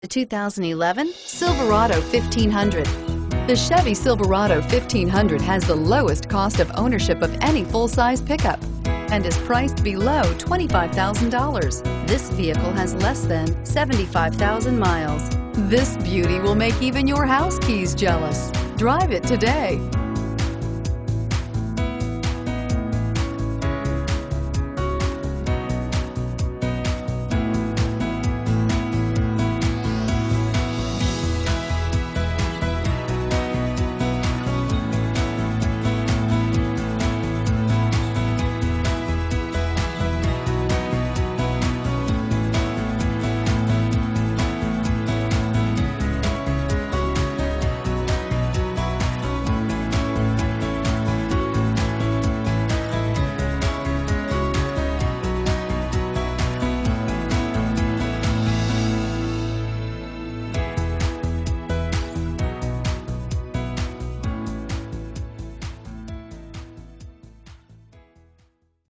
The 2011 Silverado 1500. The Chevy Silverado 1500 has the lowest cost of ownership of any full-size pickup and is priced below $25,000. This vehicle has less than 75,000 miles. This beauty will make even your house keys jealous. Drive it today.